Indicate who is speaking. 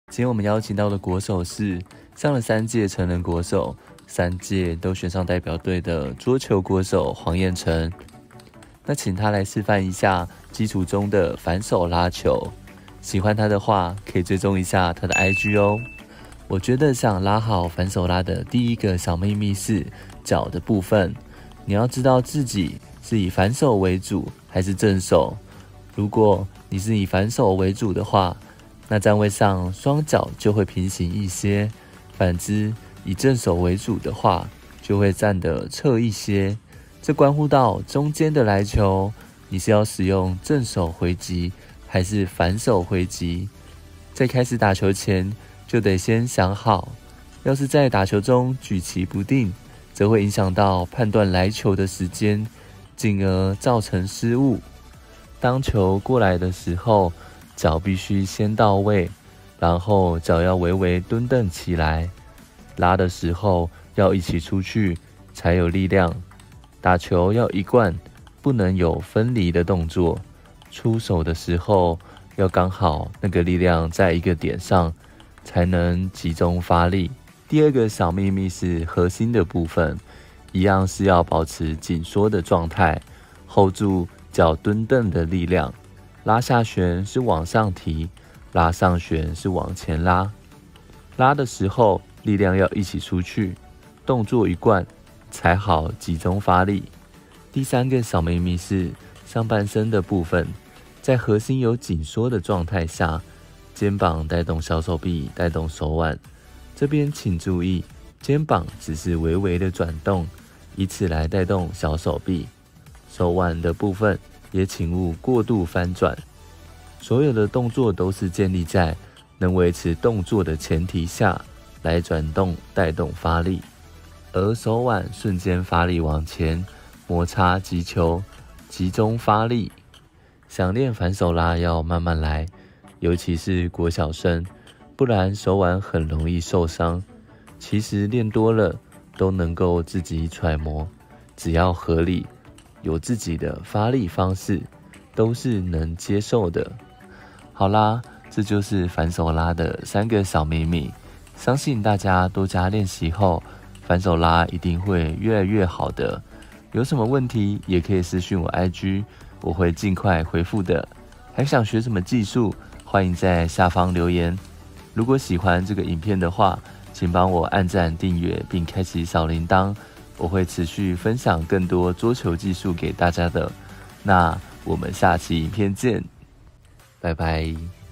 Speaker 1: 今天我们邀请到的国手是上了3届成人国手，3届都选上代表队的桌球国手黄彦成。那请他来示范一下基础中的反手拉球。喜欢他的话，可以追踪一下他的 IG 哦。我觉得想拉好反手拉的第一个小秘密是脚的部分，你要知道自己是以反手为主还是正手。如果你是以反手为主的话，那站位上双脚就会平行一些，反之以正手为主的话，就会站得侧一些。这关乎到中间的来球，你是要使用正手回击还是反手回击？在开始打球前就得先想好，要是在打球中举棋不定，则会影响到判断来球的时间，进而造成失误。当球过来的时候，脚必须先到位，然后脚要微微蹲蹬起来，拉的时候要一起出去才有力量。打球要一贯，不能有分离的动作。出手的时候要刚好那个力量在一个点上，才能集中发力。第二个小秘密是核心的部分，一样是要保持紧缩的状态 ，hold 住脚蹲蹬的力量。拉下旋是往上提，拉上旋是往前拉。拉的时候力量要一起出去，动作一贯才好集中发力。第三个小秘密是上半身的部分，在核心有紧缩的状态下，肩膀带动小手臂，带动手腕。这边请注意，肩膀只是微微的转动，以此来带动小手臂。手腕的部分也请勿过度翻转，所有的动作都是建立在能维持动作的前提下来转动带动发力，而手腕瞬间发力往前，摩擦击球，集中发力。想练反手拉要慢慢来，尤其是国小生，不然手腕很容易受伤。其实练多了都能够自己揣摩，只要合理，有自己的发力方式，都是能接受的。好啦，这就是反手拉的3个小秘密，相信大家多加练习后，反手拉一定会越来越好的。有什么问题也可以私讯我 IG， 我会尽快回复的。还想学什么技术，欢迎在下方留言。如果喜欢这个影片的话，请帮我按赞、订阅并开启小铃铛，我会持续分享更多桌球技术给大家的。那我们下期影片见，拜拜。